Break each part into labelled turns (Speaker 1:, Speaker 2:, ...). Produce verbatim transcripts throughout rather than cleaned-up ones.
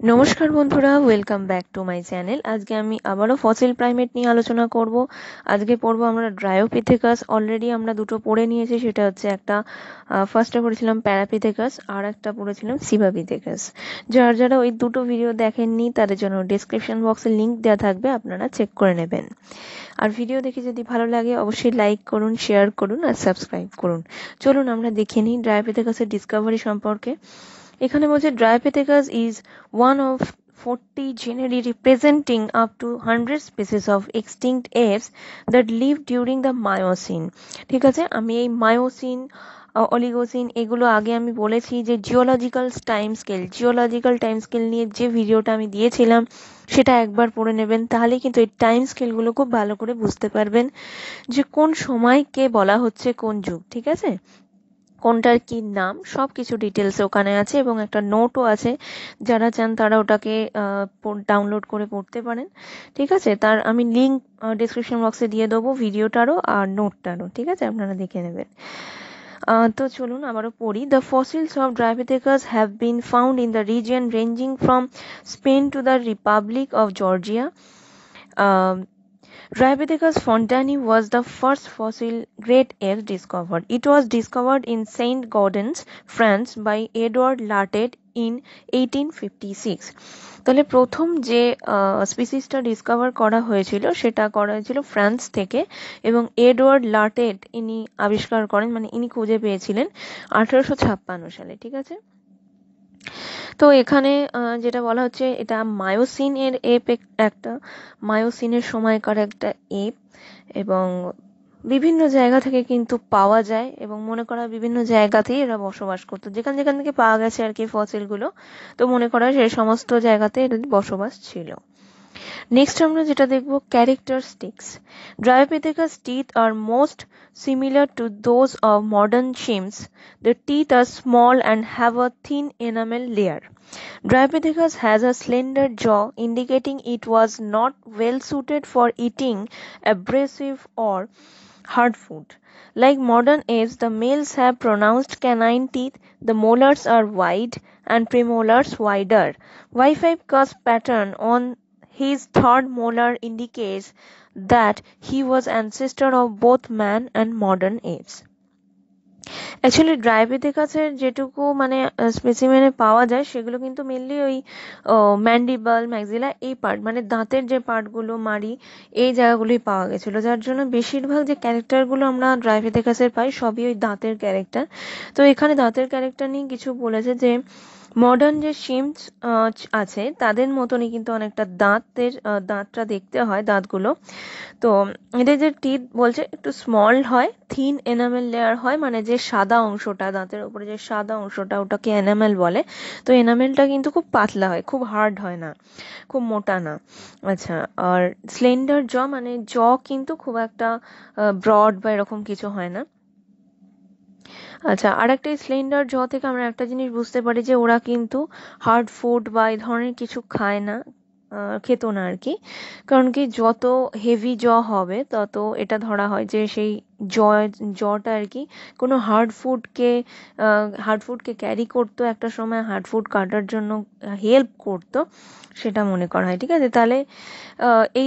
Speaker 1: নমস্কার বন্ধুরা, welcome back to my channel. আজকে আমি আবারও ফসিল প্রাইমেট নিয়ে আলোচনা করব। আজকে পড়বো আমরা ড্রায়োপিথেকাস। অলরেডি আমরা দুটো পড়ে নিয়েছি, সেটা হচ্ছে একটা ফার্স্টে পড়েছিলাম প্যারাপিথেকাস, আর একটা পড়েছিলাম সিবাপিথেকাস। যারা যারা ওই দুটো ভিডিও দেখেননি তাদের জন্য ডিসক্রিপশন বক্সে লিঙ্ক দেওয়া থাকবে, আপনারা চেক করে নেবেন। আর ভিডিও দেখে যদি ভালো লাগে অবশ্যই লাইক করুন, শেয়ার করুন আর সাবস্ক্রাইব করুন। চলুন আমরা দেখে নিই ড্রায়োপিথেকাসের ডিসকভারি সম্পর্কে। এখানে বলছে Dryopithecus is one of forty generi representing up to one hundred species of extinct apes that lived during the Miocene। ঠিক আছে, আমি এই মায়োসিন, অলিগোসিন এগুলো আগে আমি বলেছি যে geological time scale geological time scale নিয়ে যে ভিডিওটা আমি দিয়েছিলাম সেটা একবার পড়ে নেবেন, তাহলে কিন্তু এই টাইম স্কেলগুলো খুব ভালো করে বুঝতে পারবেন যে কোন সময়কে বলা হচ্ছে কোন যুগ। ঠিক আছে, কোনটার কি নাম সব কিছু ডিটেলস ওখানে আছে এবং একটা নোটও আছে, যারা চান তারা ওটাকে ডাউনলোড করে পড়তে পারেন। ঠিক আছে, তার আমি লিঙ্ক ডিসক্রিপশন বক্সে দিয়ে দেবো, ভিডিওটারও আর নোটটারও। ঠিক আছে, আপনারা দেখে নেবেন। আহ, তো চলুন আবারও পড়ি। The fossils of Dryopithecus have been found in the region ranging from Spain to the Republic of Georgia. Dryopithecus fontani was the first fossil great ape discovered. It was discovered in Saint Gaudens, France by Edward Lartet in eighteen fifty-six. তাহলে প্রথম যে স্পিসিসটা discover করা হয়েছিল সেটা করা হয়েছিল France থেকে, এবং এডওয়ার্ড লার্টেট ইনি আবিষ্কার করেন, মানে ইনি খুঁজে পেয়েছিলেন আঠারোশো ছাপ্পান্ন সালে। ঠিক আছে, তো এখানে যেটা বলা হচ্ছে এটা মায়োসিন এর এপ, একটা মায়োসিনের সময়কার একটা এপ, এবং বিভিন্ন জায়গা থেকে কিন্তু পাওয়া যায় এবং মনে করা বিভিন্ন জায়গাতেই এরা বসবাস করতো, যেখান যেখান থেকে পাওয়া গেছে আর কি ফসিলগুলো। তো মনে করা হয় সেই সমস্ত জায়গাতে এদের বসবাস ছিল। নেক্সট আমরা যেটা দেখবো characteristics. Dryopithecus teeth are most similar to those of modern chimps. The teeth are small and have a thin enamel layer. Dryopithecus has a slender jaw, indicating it was not well suited for eating abrasive or hard food. Like modern apes, the males have pronounced canine teeth. The molars are wide and premolars wider. Y five cusp pattern on his third molar indicates that he was ancestor of both man and modern apes. Actually ড্রায়োপিথেকাসের যেটুকু মানে স্পেসিমেনে পাওয়া যায় সেগুলো কিন্তু mainly ওই mandible, maxilla এই part, মানে দাঁতের যে পার্টগুলো, মাড়ি, এই জায়গাগুলোই পাওয়া গেছিলো, যার জন্য বেশিরভাগ যে ক্যারেক্টারগুলো আমরা ড্রায়োপিথেকাসের পাই সবই ওই দাঁতের ক্যারেক্টার। তো এখানে দাঁতের ক্যারেক্টার নিয়ে কিছু বলেছে যে মডার্ন যে শিম্পস আছে তাদের মতনই কিন্তু অনেকটা দাঁতের দাঁতটা দেখতে হয়, দাঁতগুলো। তো এদের যে টিথ বলছে একটু স্মল হয়, থিন এনামেল লেয়ার হয়, মানে যে সাদা অংশটা দাঁতের উপরে যে সাদা অংশটা ওটাকে এনামেল বলে। তো এনামেলটা কিন্তু খুব পাতলা হয়, খুব হার্ড হয় না, খুব মোটা না। আচ্ছা, আর স্লেন্ডার জ, মানে জ কিন্তু খুব একটা ব্রড বা এরকম কিছু হয় না। আচ্ছা, আর একটা স্লেন্ডার জ থেকে আমরা একটা জিনিস বুঝতে পারি যে ওরা কিন্তু হার্ড ফুড বা এই ধরনের কিছু খায় না, খেত না আর কি। কারণ কি যত হেভি জ হবে তত এটা ধরা হয় যে সেই জ জটা আর কি কোনো হার্ড ফুডকে হার্ড ফুডকে ক্যারি করতো, একটা সময় হার্ড ফুড কাটার জন্য হেল্প করতো, সেটা মনে করা হয়। ঠিক আছে, তাহলে এই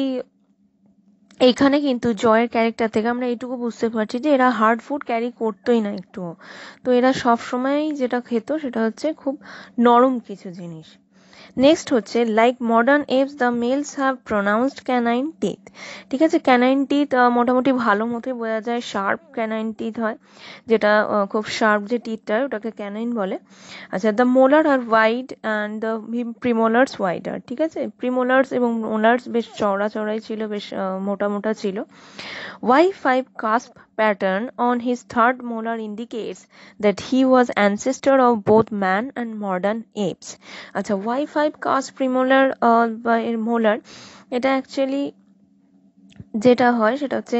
Speaker 1: এইখানে কিন্তু জয়ের ক্যারেক্টার থেকে আমরা এইটুকু বুঝতে পারছি যে এরা হার্ড ফুড ক্যারি করতোই না একটুও। তো এরা সব সময়ই যেটা খেত সেটা হচ্ছে খুব নরম কিছু জিনিস। নেক্সট হচ্ছে like modern apes the males have pronounced canine teeth. ঠিক আছে, ক্যানাইন টিথ মোটামুটি ভালো মতোই বোঝা যায়, শার্প ক্যানাইন টিথ হয়, যেটা খুব শার্প যে টিথটা ওটাকে ক্যানাইন বলে। আচ্ছা, the molar are wide and the premolars wider. ঠিক আছে, প্রিমোলার্স এবং মোলার্স বেশ চওড়া চওড়াই ছিল, বেশ মোটা মোটা ছিল। Y five cusp pattern on his third molar indicates that he was ancestor of both man and modern apes. আচ্ছা, Y five cusp premolar বা এর molar, এটা অ্যাকচুয়ালি যেটা হয় সেটা হচ্ছে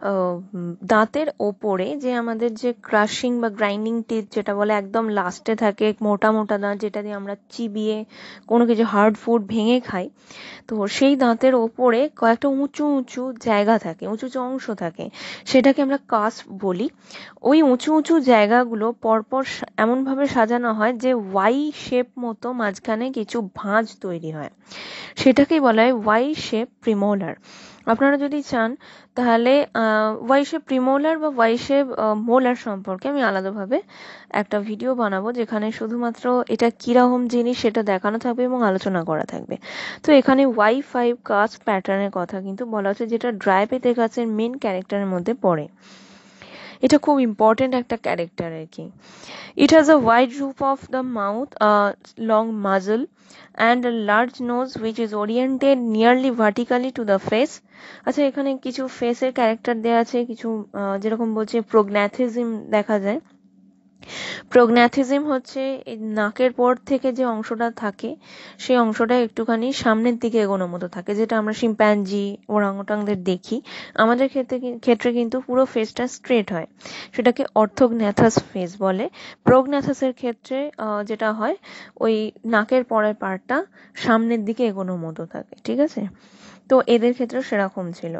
Speaker 1: দাঁতের ওপরে যে আমাদের যে ক্রাশিং বা গ্রাইন্ডিং টিথ যেটা বলে একদম লাস্টে থাকে, মোটা মোটা দাঁত যেটা দিয়ে আমরা চিবিয়ে কোনো কিছু হার্ড ফুড ভেঙে খাই। তো সেই দাঁতের ওপরে কয়েকটা উঁচু উঁচু জায়গা থাকে, উঁচু উঁচু অংশ থাকে, সেটাকে আমরা কাস্প বলি। ওই উঁচু উঁচু জায়গাগুলো পরপর এমনভাবে সাজানো হয় যে ওয়াই শেপ মতো মাঝখানে কিছু ভাঁজ তৈরি হয়, সেটাকেই বলা হয় ওয়াই শেপ প্রিমোলার। আপনারা যদি চান তাহলে ওয়াই শেপ প্রিমোলার বা ওয়াই শেপ মোলার সম্পর্কে আমি আলাদাভাবে একটা ভিডিও বানাবো, যেখানে শুধুমাত্র এটা কিরকম জিনিস সেটা দেখানো থাকবে এবং আলোচনা করা থাকবে। তো এখানে ওয়াই ফাইভ কাস্প প্যাটার্নের কথা কিন্তু বলা হচ্ছে, যেটা ড্রাইপেথেকাসের মেন ক্যারেক্টারের মধ্যে পড়ে। এটা খুব ইম্পর্টেন্ট একটা ক্যারেক্টার আর কি। It has a wide roof of the mouth, a long muzzle, and a large nose which is oriented nearly vertically to the face. আচ্ছা, এখানে কিছু ফেসের ক্যারেক্টার দেওয়া আছে, কিছু যেরকম বলছে প্রোগন্যাথিজম দেখা যায়। প্রোগন্যাথিজম হচ্ছে নাকের পর থেকে যে অংশটা থাকে সেই অংশটা একটুখানি সামনের দিকে এগোনোর মতো থাকে, যেটা আমরা শিম্প্যাঞ্জি ওরাংওটাংদের দেখি। আমাদের ক্ষেত্রে ক্ষেত্রে কিন্তু পুরো ফেসটা স্ট্রেট হয়, সেটাকে অর্থোগন্যাথাস ফেস বলে। প্রোগন্যাথাসের ক্ষেত্রে যেটা হয় ওই নাকের পরের পার্টটা সামনের দিকে এগোনোর মতো থাকে, ঠিক আছে? তো এদের ক্ষেত্রেও সেরকম ছিল।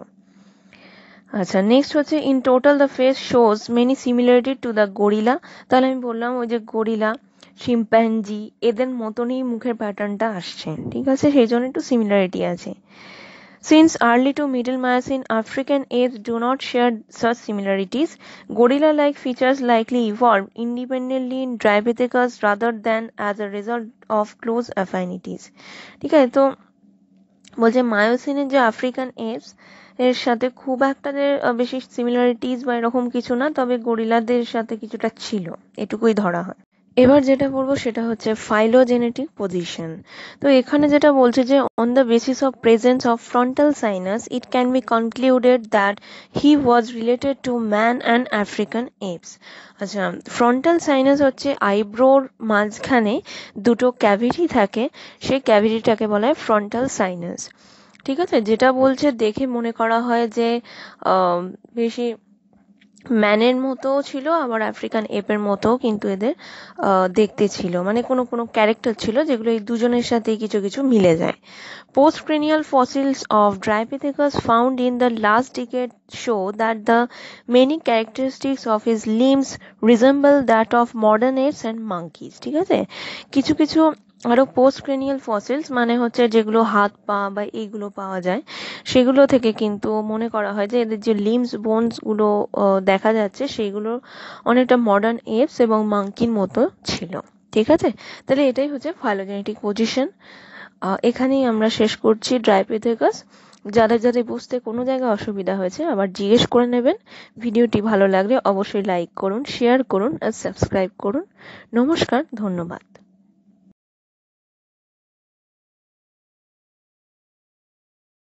Speaker 1: আচ্ছা, নেক্সট হচ্ছে in total the face shows many similarity to the gorilla. তাহলে আমি বললাম ওই যে গরিলা, শিম্প্যাঞ্জি এদের মতনই মুখের প্যাটার্নটা আসছে, ঠিক আছে? সেই জন্য একটু সিমিলারিটি আছে। Since early to middle Miocene African apes do not share such similarities, gorilla-like features likely evolved independently in Drypithecus rather than as a result of close affinities. ঠিক আছে? তো বলছে মায়োসিনের যে আফ্রিকান এপস এর সাথে খুব একটা যে বেশি সিমিলারিটিস বা এরকম কিছু না, তবে গরিলাদের সাথে কিছুটা ছিল, এটুকুই ধরা হয়। এবার যেটা বলবো সেটা হচ্ছে ফাইলোজেনেটিক পজিশন। তো এখানে যেটা বলছে যে on the basis of presence of frontal sinus it can be concluded that he was related to man and African apes. আচ্ছা, ফ্রন্টাল সাইনাস হচ্ছে আইব্রোর মাঝখানে দুটো ক্যাভিটি থাকে, সেই ক্যাভিটিটাকে বলা হয় ফ্রন্টাল সাইনাস, ঠিক আছে? যেটা বলছে দেখে মনে করা হয় যে বেশি ম্যানের মতো ছিল, আবার আফ্রিকান এপের মতো কিন্তু এদের দেখতে ছিল, মানে কোনো কোনো ক্যারেক্টার ছিল যেগুলো এই দুজনের সাথে কিছু কিছু মিলে যায়। Postcranial fossils of Drypithecus found in the last decade show that the many characteristics of his limbs resemble that of modern apes and monkeys, ঠিক আছে? কিছু কিছু আরো পোস্টক্রেনিয়াল ফসিলস মানে হচ্ছে যেগুলো হাত পা বা এইগুলো পাওয়া যায়, সেগুলো থেকে কিন্তু মনে করা হয় যে এদের যে লিমস বোনস গুলো দেখা যাচ্ছে সেগুলো অনেকটা মডার্ন এপস এবং মাঙ্কির মতো ছিল, ঠিক আছে? তাহলে এটাই হচ্ছে ফাইলোজেনেটিক পজিশন। এখানেই আমরা শেষ করছি ড্রাইপেথেকাস। যাদের যাদের বুঝতে কোনো জায়গায় অসুবিধা হয়েছে আবার জিজ্ঞেস করে নেবেন। ভিডিওটি ভালো লাগলে অবশ্যই লাইক করুন, শেয়ার করুন আর সাবস্ক্রাইব করুন। নমস্কার, ধন্যবাদ।